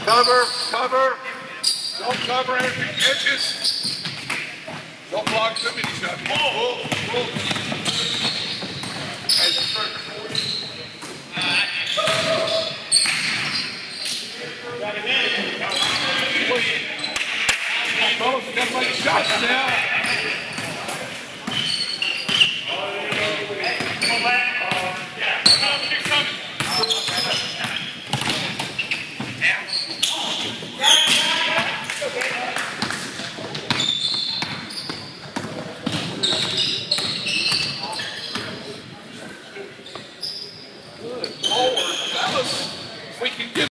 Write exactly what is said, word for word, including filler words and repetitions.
Cover, cover. Don't cover anything. Edges. Don't block the mini shot. Pull, pull, pull.